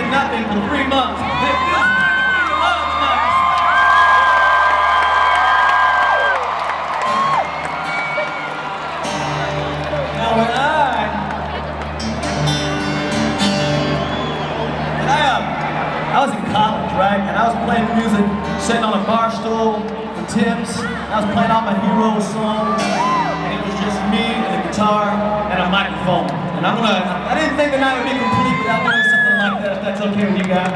nothing for 3 months. It feels good to be alone tonight. Now when I was in college, right? And I was playing music, sitting on a bar stool for Tim's. I was playing all my hero songs, and it was just me and a guitar and a microphone. And I didn't think the night would be complete without doing something like that, if that's okay with you guys.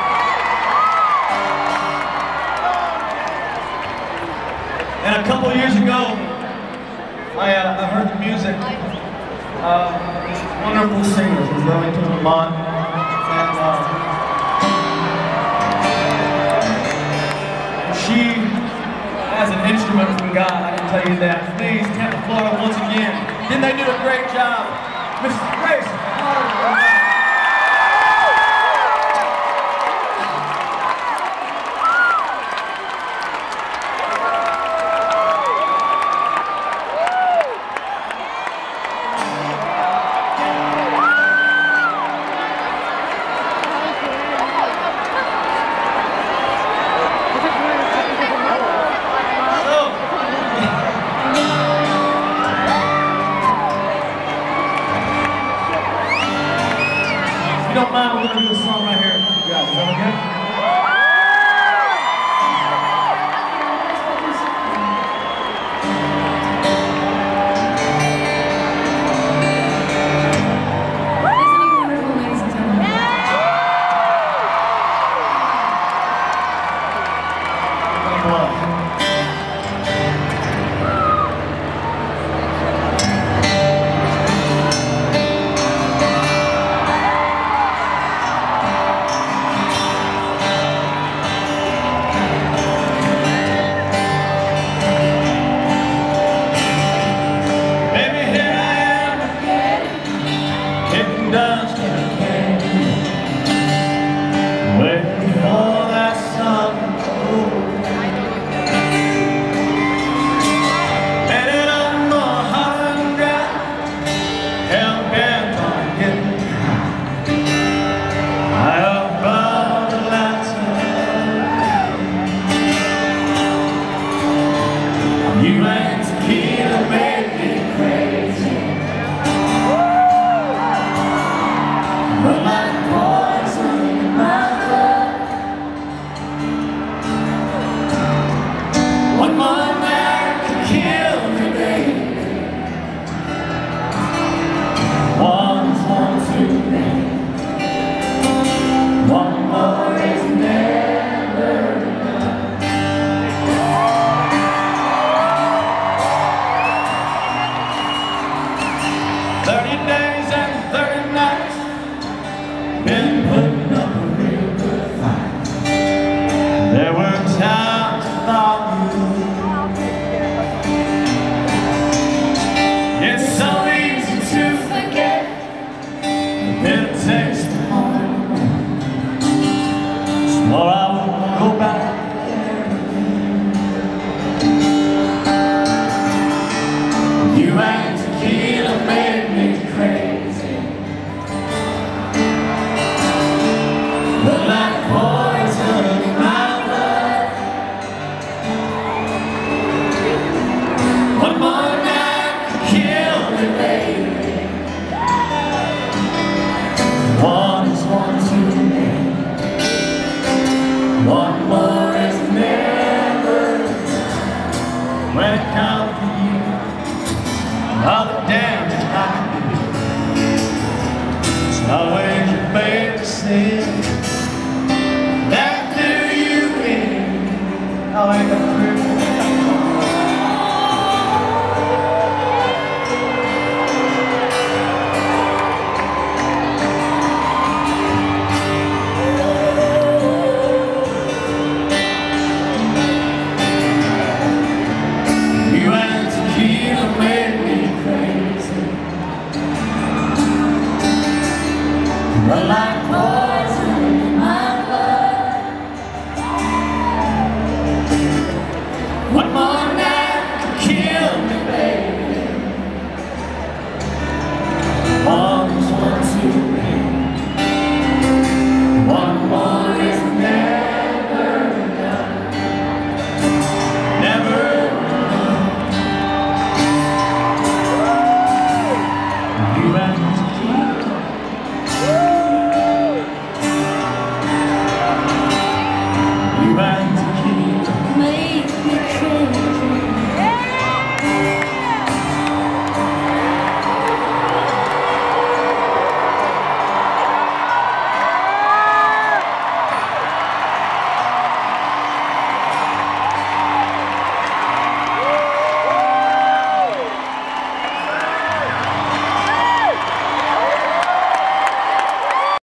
And a couple years ago, I heard the music of this wonderful singer, Raymond, and she has an instrument from God, I can tell you that. Please, Tampa, Florida, once again. Didn't they do a great job? Mrs. Grace. Don't mind, we're going to do a song right here. Yeah, is that okay? You and tequila made me crazy, but like poison in my blood. One more night could kill me, baby. One's too many. One more is never enough. 30 days and 30 nights, been putting up a real good fight. There were times I thought it's so easy to forget the bitter taste of home. Swore I wouldn't go back. You and tequila made me crazy, but like poison in my blood. One more night could kill me, baby. One too many. One more is never enough. When it comes to you, all the damage I can do, it's always your favorite sin. That do you in? Oh, ain't that true? You and tequila made me crazy, but like poison